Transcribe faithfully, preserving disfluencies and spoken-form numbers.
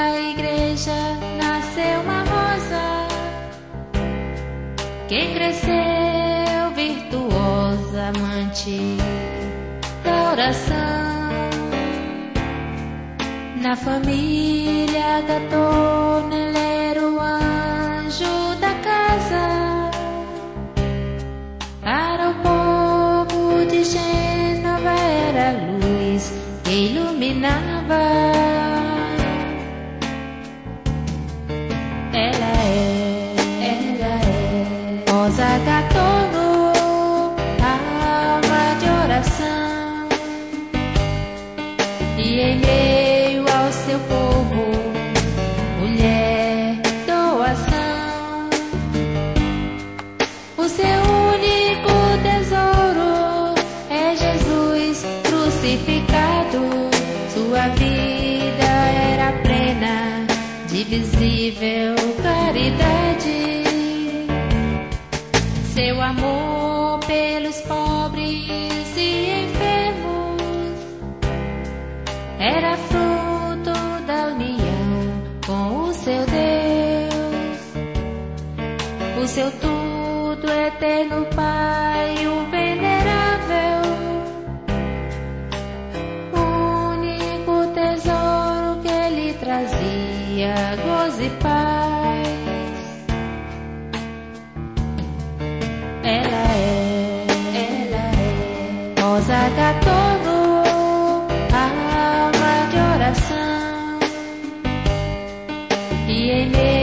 da igreja nasceu uma rosa que cresceu virtuosa, amante da oração. Na família da dona ele era o anjo da casa. Para o povo de Gênova era a luz que iluminava. Ela é, ela é rosa da torno, alma de oração. E em meio ao seu povo, mulher doação. O seu único tesouro é Jesus crucificado. Sua vida era plena de visível caridade. Seu amor pelos pobres e enfermos era fruto da união com o seu Deus. O seu tudo eterno Pai, o venerável, o único tesouro que ele trazia, gozo e paz. Ela é, ela é rosa da torno, alma de oração. E em meio